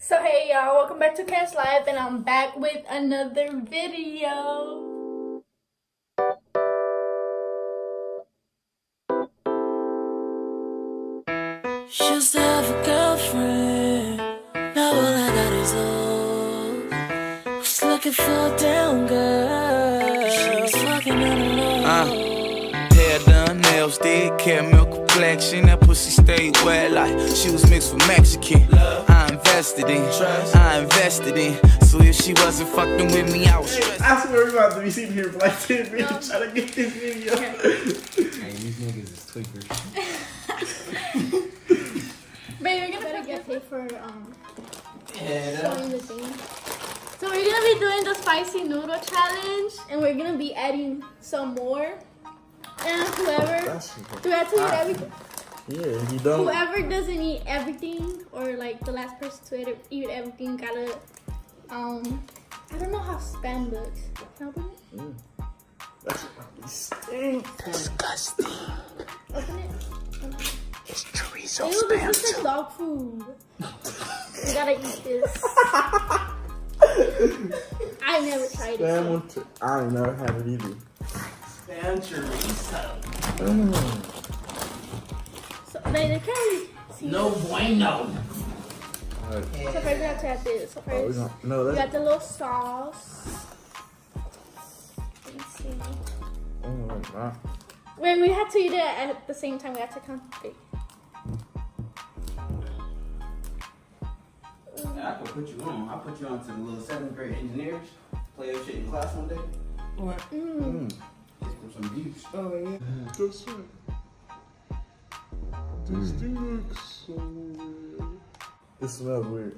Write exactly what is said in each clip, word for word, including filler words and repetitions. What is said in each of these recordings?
So hey y'all, welcome back to Cash Live, and I'm back with another video. She used to have a girlfriend, now all I got is love. Was looking for a down girl, she's fucking on alone. Uh, hair done, nails did, caramel complexion, that pussy stayed wet like she was mixed with Mexican. I invested in, I invested in, so if she wasn't fucking with me, I was. I swear we're about to be sitting here for like ten minutes trying to get this video. Hey, these niggas is tweakers. Babe, we're gonna better get paid for um Yeah, showing the thing. So we're gonna be doing the spicy noodle challenge, and we're gonna be adding some more. And whoever, do I have to eat everything? Yeah, you don't. Whoever doesn't eat everything, or like the last person to eat, eat everything, gotta um I don't know how spam looks. Can I open it? Mm. That's stink. disgusting. Open it. It's chorizo Ew, spam this is too. like dog food. We gotta eat this. I never tried Spam it. with I ain't never had it either. Spam chorizo. Mm. So, they, they can't really see No this. bueno. Right. So first we have to add this. So Oh, we first, don't, no, we that's. got the little sauce. Let me see. Oh, my God. When we had to eat it at the same time, we had to count three. Yeah, I could put you on. I'll put you on to the little seventh grade engineers. Play your shit in class one day. What? Mm. Mm. Get them some views. Oh, yeah. That's it. This thing looks so weird. It smells weird.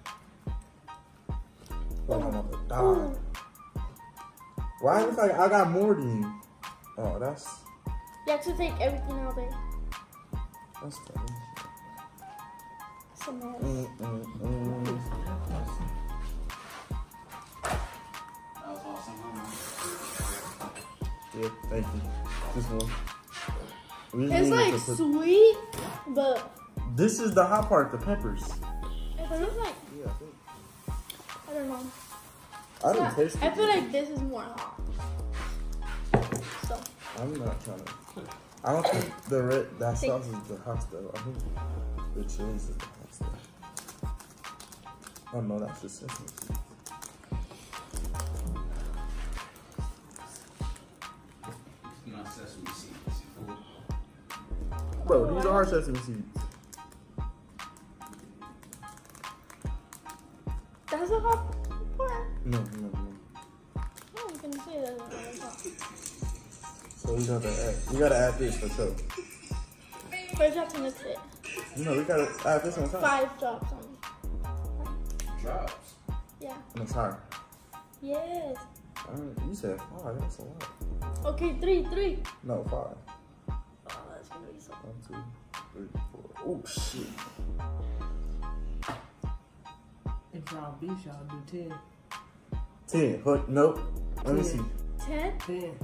Oh, I'm about to die. Why it look like I got more than you? Oh, that's You have to take everything out there. that's funny. It's a mess. Mm, mm, mm. That was awesome. Yeah, thank you. This one. We just It's needed like to put- sweet, but This is the hot part, the peppers. it feels like, Yeah, I think. I don't know. I didn't Not- taste it. I feel like this is more hot. So, I'm not trying to. I don't think the red that sauce is the hot stuff. I think the chilies is the hot stuff. Oh no, that's just sesame seeds. You know, sesame seeds. Fool. Bro, these are sesame seeds. that's a hot part. No, no, no. Oh, I'm gonna say that. So we gotta add. We gotta add this for sure. First drop to mix it. No, we gotta add this on top. Five drops on. Drops. Yeah. No, sorry. Yes. Alright, you said five. That's a lot. Okay, three, three. No, five. Oh, that's gonna be so. One, two, three, four. Oh shit. If y'all beef, y'all do ten. Ten. Hook. Nope. Let me Ten. see. Ten? ten.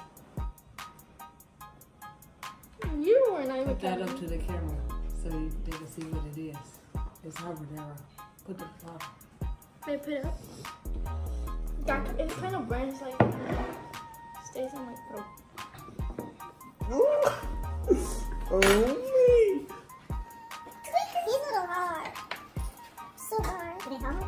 You weren't even Put that up counting. to the camera so you, they can see what it is. It's habanero. Put the top. May put it up. That, it kind of burns like stays on my throat. Oh me. He's a little hard. So hard. Are they hard?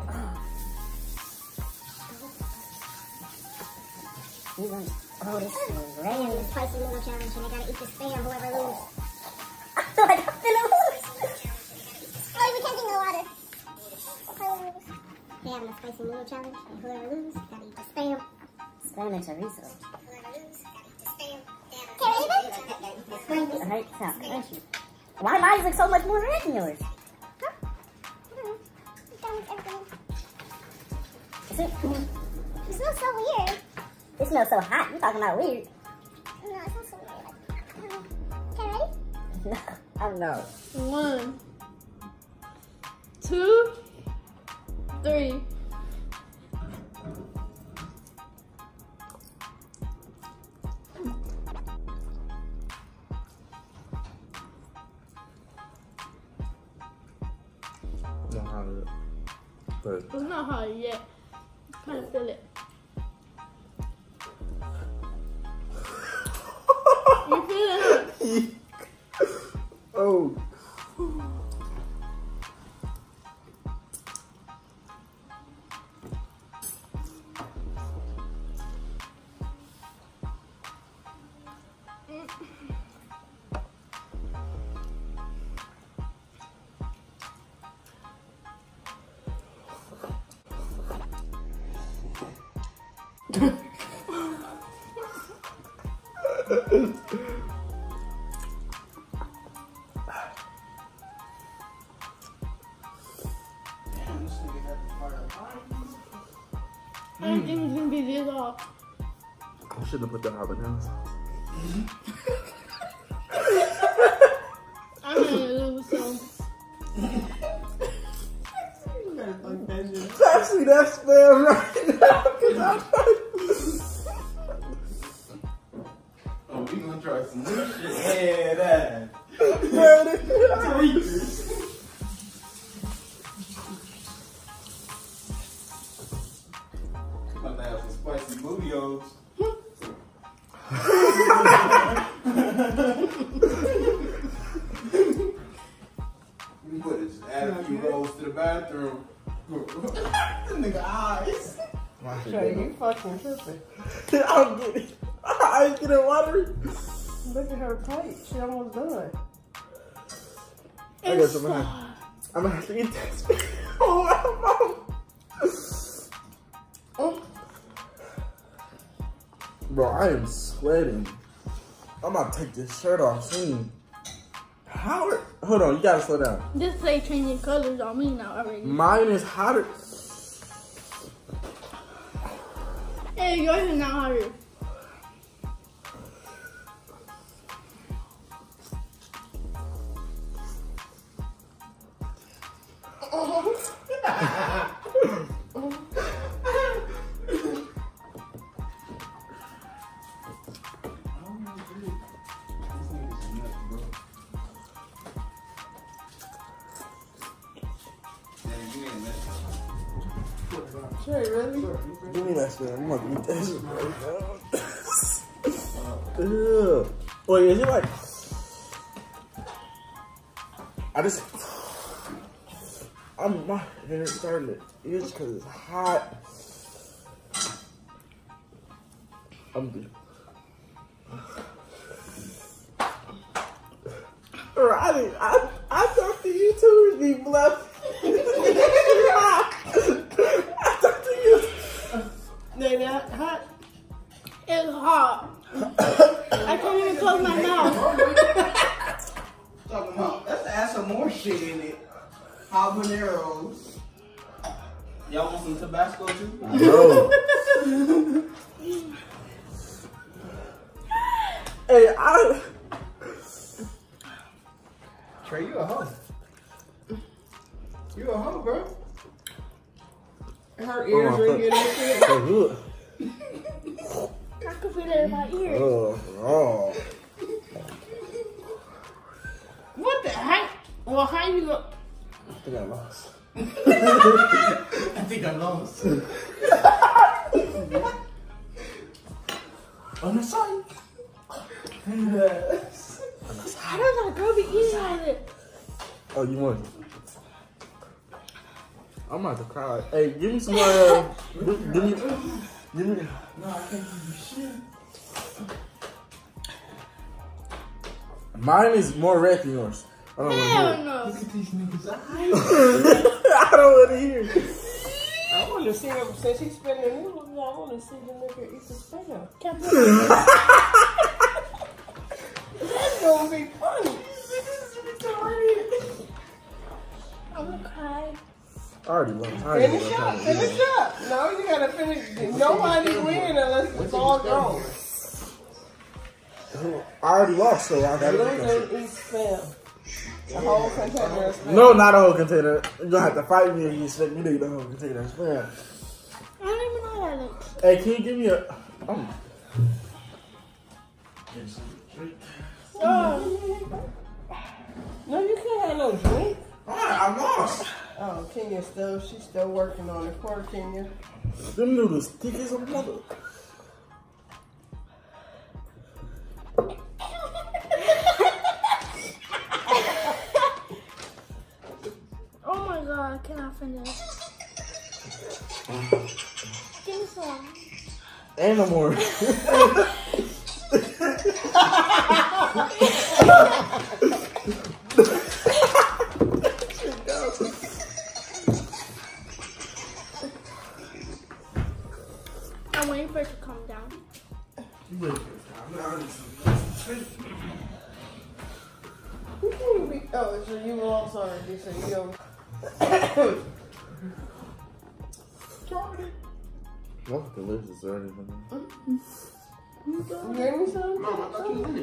He's like, oh, this is random spicy noodle challenge, and I gotta eat this spam, whoever loses. I feel like I'm gonna lose. Oh, we can't drink no water. Whoever lose. They having a spicy noodle challenge, and whoever loses, gotta eat the spam. Spam and chorizo. Whoever loses, gotta eat the spam. Can you eat it? Alright, so, crunchy. Why mine look so much more red than yours? Huh? I don't know. It's done with everything. Is it? It smells so weird. It smells so hot. You're talking about weird. No, it smells so weird. Like, I don't know. Okay, ready? I don't know. One, two, three. Know how to But It's not hard yet. Kind of feel it. You feel it? oh. I didn't think it was gonna be this off. I shouldn't have put the habanero sauce. I'm gonna lose some. Pass me that spam right now. Cause Oh, we gonna try some new shit. Yeah, that. I'm Tweakers. About to have some spicy bootios. You put it, add a few rolls to the bathroom. This nigga eyes. Trey, you fucking tripping. I'm getting, I ain't getting watery. Look at her plate. She almost done. I guess I'm gonna, have, I'm gonna have to eat that spam. Oh, oh. Bro, I am sweating. I'm about to take this shirt off soon. How? Hold on, you gotta slow down. This plate changing colors on me now already. Mine is hotter. Hey, yours is not hotter. Trey, really? Give me that spam. I'm gonna eat that shit right now. Ew. Wait, is it like? I just. I'm my hair starting to itch because it's hot. I'm good. Riley, I I thought the YouTubers be bluffing. I thought the YouTubers. They not hot. It's hot. I can't even close my mouth. Talking about, let's add some more shit in it. Habaneros. Y'all want some Tabasco too? No. Hey, I. Trey, you a hoe. You a hoe, bro. Her ears Oh, ringing and shit. So good. I can feel it in my ears. Oh, oh. What the heck? Well, how you go? I think I lost. I think I lost. On the side. How does that girl be eating all this? Oh, you won. I'm about to cry. Hey, give me some more. Uh, give, give me. Give me. No, I can't give you shit. Mine is more red than yours. I don't Hell want to hear. no. Look at these niggas' eyes. I don't want to hear. I want to see him, since he's spinning the noodles, I want to see the nigga eat the spam. Can't That's gonna be funny. I'm gonna cry. I already lost. I already Finish lost. up, finish up. No, you gotta finish. Nobody win unless it's all gone. I already lost, so I gotta do that Loser shit. eats spam. The whole container of spam. No, not a whole container. You're gonna have to fight me if you expect me to eat the whole container of spam. I don't even know how that looks. Hey, can you give me a. Um, Oh, No, you can't have no drink. Alright, I lost. Oh, Kenya still, she's still working on it. Poor Kenya. Them noodles thick as a mother. Oh my god, I cannot finish. Give me some. Ain't no more. I'm waiting for it to calm down. Oh, so you also already said you don't. What's delicious? Is there anything? You gave me some? Mom, I thought you was in it.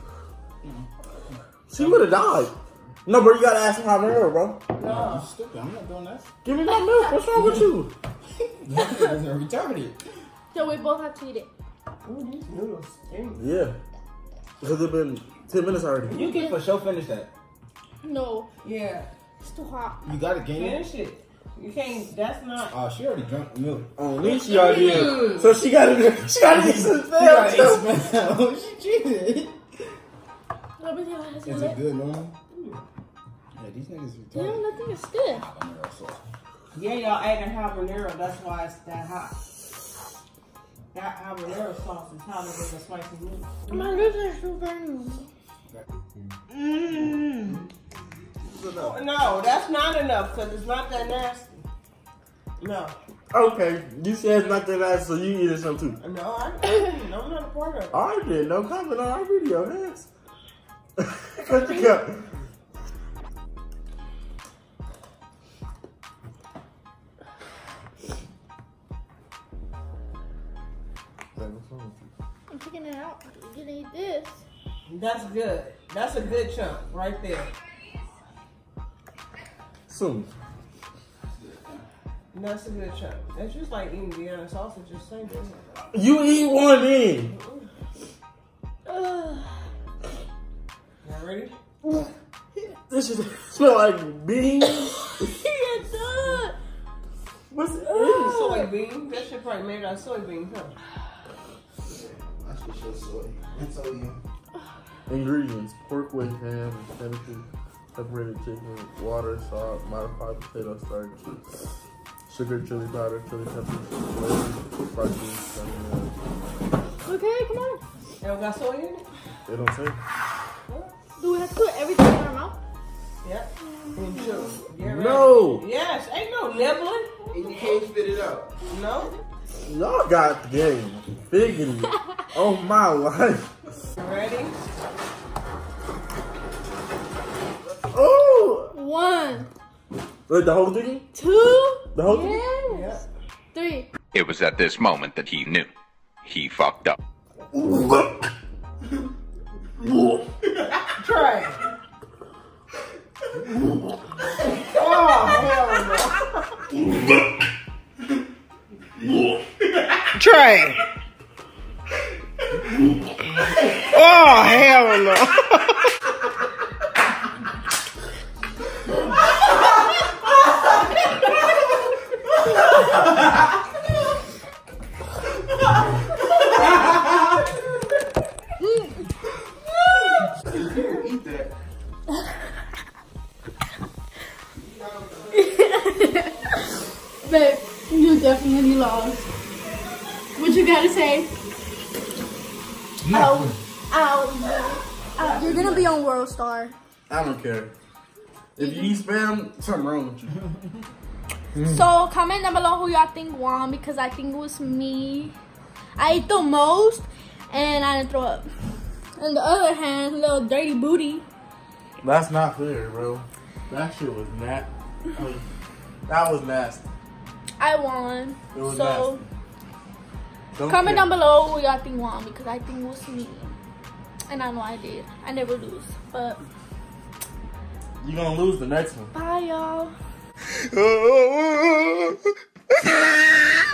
She would have died. No, bro, you gotta ask her habanero, bro. No. You stupid. I'm not doing that. Give me my milk. What's wrong with you? That's retarded. So we both have to eat it. Ooh, these noodles stink. Yeah. Because it's been ten minutes already. You can for sure finish that. No, Yeah. it's too hot. You gotta gain it. Finish it. You can't, that's not. Oh, she already drank the milk. On me, she already did. So she gotta, she gotta get some She gotta spam. eat smell. She cheated. Let me see how it's Is it good, normal? Yeah, these niggas No, retarded. nothing is good. Habanero sauce. Yeah, y'all adding habanero. That's why it's that hot. That habanero sauce is hotter than the spicy noodles. My lips are so burning. Mmm. No, that's not enough because it's not that nasty. No. Okay, you said it's not that nice, so you eating some too. No, I, no, I'm not a part of it. I did. No comment on our video, yes. Cut your cup. I'm taking it out. You can eat this. That's good. That's a good chunk right there. Soon. That's a good chunk. That's just like eating Vienna sausage, just same thing. You eat one in. Ugh. Y'all ready? This should smell like beans. It's done. What's it? Soybeans. That shit probably made out of soybeans, huh? That's just your soy. And sodium. Ingredients: pork with ham, chemically separated chicken, water, salt, modified potato starch, sugar, chili powder, chili peppers, flavor, spices, cinnamon. Okay, come on. Y'all got soy in it? They don't say. Do we have to put everything in our mouth? Yep. And sugar. Get ready. No. Yes, ain't no nibbling. And you can't spit it out. No. Y'all got the game. Biggity. Oh my life. You ready? Oh. One, Wait, the whole thing? two, The whole thing? yes, Yep. three. It was at this moment that he knew. He fucked up. Try. Oh, hell no. Trey. Oh, hell no. Eat that. Babe, you definitely lost. What you gotta say? Ow. Ow. Ow. You're gonna be on World Star. I don't care. If you eat spam, something wrong with you. So comment down below who y'all think won, because I think it was me. I ate the most and I didn't throw up. On the other hand, little dirty booty. That's not fair, bro. That shit was nat. That was nasty. I won. It was So nasty. Don't comment care. down below who y'all think won, because I think it was me. And I know I did. I never lose. But You're gonna lose the next one. bye y'all.